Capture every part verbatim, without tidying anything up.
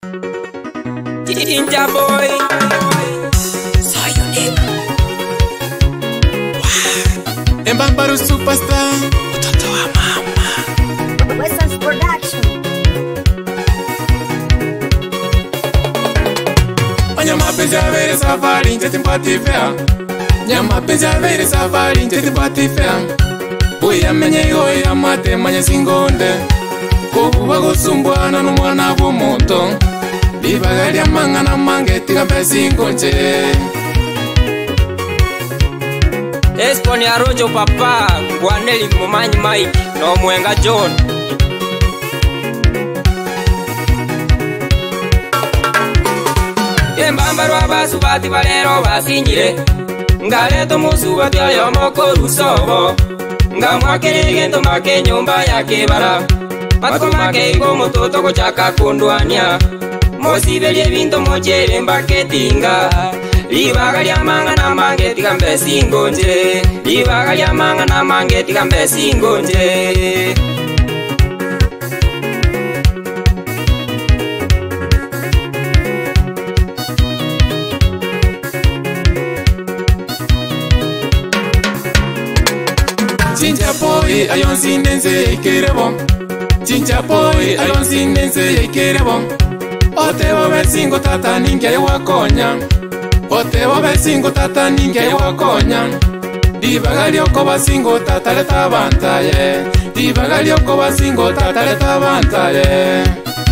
Ginger boy, so unique. Wow. Embambaru superstar, mtoto wa mama. Western's production. Nyama penzi avere safari njeti mpati fea. Nyama penzi avere safari njeti mpati fea. Uya menye iho ya mate manye singonde. Kubuwa gusumbwana n'umwana w'umuntu. Libagali amanga na mangeti kambe singonje. Esponi arojo papa, Gwaneli mumanyi Mike, no mwenga John. Embambaru abasu bati balero basinyire. Ngaleto musu bati ayo moko rusobo. Ngamwakere gendo make nyumba ya kebara. Matko make igo mutoto kuchaka kundwania. Mosibeli binto mojere mbaketinga. Libagali amanga na mangeti kambe singonje. Libagali amanga na mangeti kambe singonje. Ginger boy ayonzi nenze ikerebo. Ginger boy ayonzi nenze ikerebo. Otebo besingo tata ninge wakonya. Otebo besingo tata ninge wakonya. Dibagali oko basingo tata leta bantaye. Dibagali oko basingo tata leta bantaye.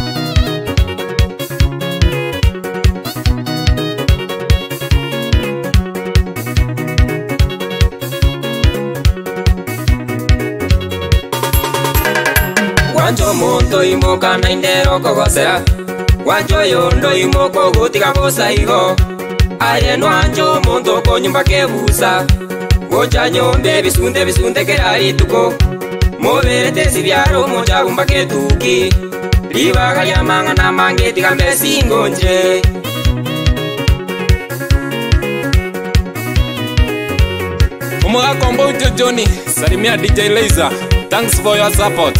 Wanjo monto imoka na indero kogosera. Wanjo yondo imoko gutika bosa igo. Aye no anjo monto ko nyumba kebusa. Gocha nyombe bisunde bisunde kerari tuko. Moberete sibyaro moja gumba ketuki. Libagali amanga na mangeti kambe singonje. Umuga kombo ujo Johnny, salimia D J Laser. Thanks for your support.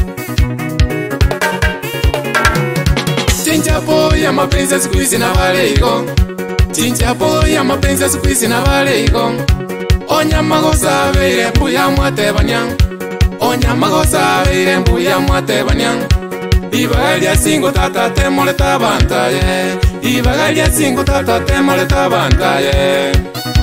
Ginger boy ya mapenzi siku hizi na balego. Ginger boy ya mapenzi siku hizi na balego. Onya magosa beire mbuya mwatebanya. Onya magosa beire mbuya mwatebanya. Dibagali ya singo tata temole tabantaye. Dibagali ya singo tata temole tabantaye.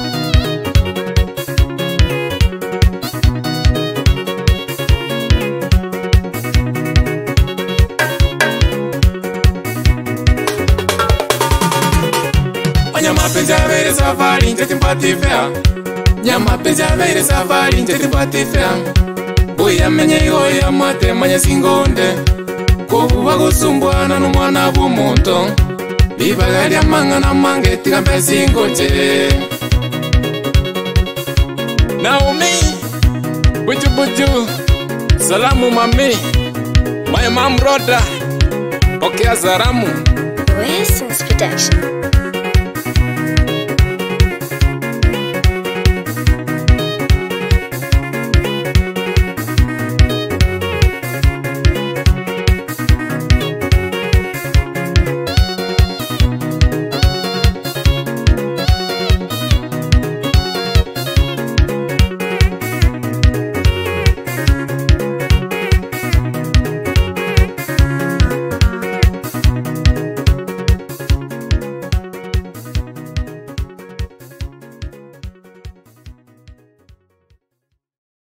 Nyama penzi avere safari njeti mpati fea. Nyama penzi avere safari njeti mpati fea. Uya menye iho ya mate manye singonde. Kubuwa gusumbwana n'umwana w'umuntu. Libagali amanga na mangeti kambe singonje. Naomi buju buju. Salamu mami. My mom brother. Pokea zaramu. Western's production.